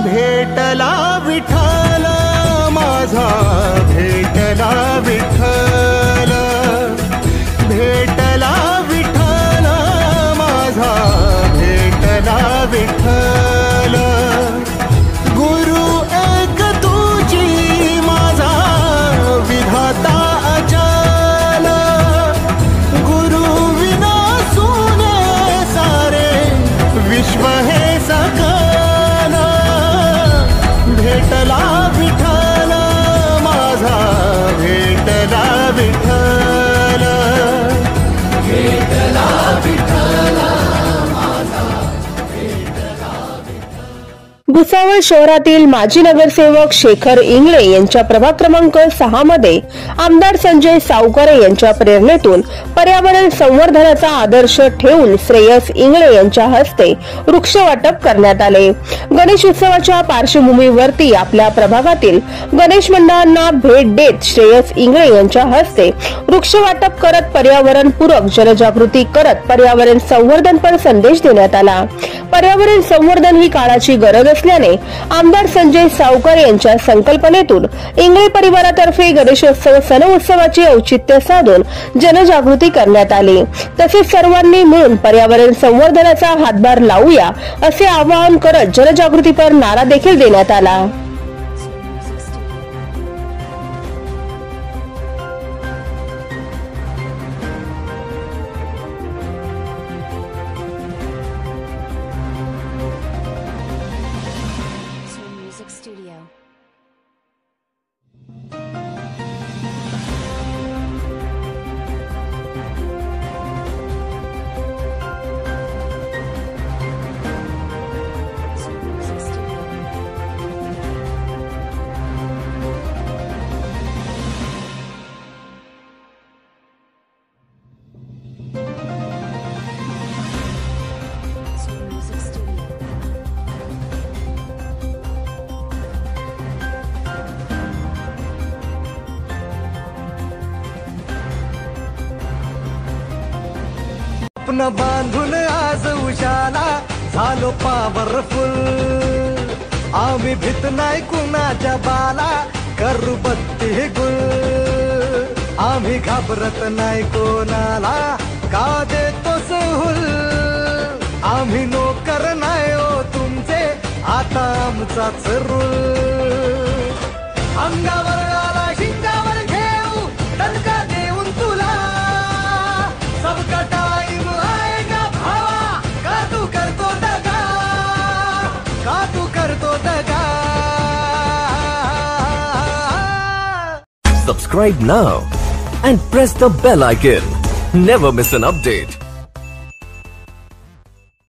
भेटला विठ्ठल माझा, भेटला विठ्ठल, भेटला विठ्ठल माझा, भेटला विठ्ठल. गुरु एक तुझी माझा विधाता अचल, गुरु विना सुने सारे विश्व हे सकल. भेटला विठ्ठल माझा, भेटला विठ्ठल, भेटला विठ्ठल माझा, भेटला विठ्ठल. भुसावळ शहरातील माजी नगरसेवक शेखर इंगळे यांच्या प्रभाग क्रमांक 6 मध्ये आमदार संजय सावकारे यांच्या प्रेरणेतून पर्यावरण संवर्धनाचा आदर्श ठेवून श्रेयस इंगळे यांच्या हस्ते वृक्ष वाटप करण्यात आले. गणेश उत्सवाच्या पार्श्वभूमीवरती आपल्या प्रभागातील गणेश मंडळांना भेट देत श्रेयस इंगळे यांच्या हस्ते वृक्ष वाटप करत पर्यावरण पूरक जनजागृती करत पर्यावरण संवर्धनपर संदेश देण्यात आला. पर्यावरण संवर्धन ही काळाची गरज असल्याने आमदार संजय सावकारे यांच्या संकल्पनेतून इंगळे परिवारातर्फे गणेशोत्सव सण उत्सवाचे औचित्य साधून जनजागृती करण्यात आली. तसेच सर्वांनी मिळून पर्यावरण संवर्धनाचा हातभार लावूया असे आवाहन करत जनजागृतीपर नारा देखील देण्यात आला. स्वप्न बांधून आज उजाला झालो पॉवरफुल. आम्ही भीत नाही कुणाच्या बाला, करू बत्ती गुल. आम्ही घाबरत नाही कोणाला, का देतो सहूल. आम्ही नोकर नाही हो तुमचे, आता आमचाच रूल. अंगावर आला शिंगावर घेऊ दणका देऊन तुला, सबका टाइम आएगा भावा, का तू करतो दगा, का तू करतो दगा. Subscribe now and press the bell icon. Never miss an update.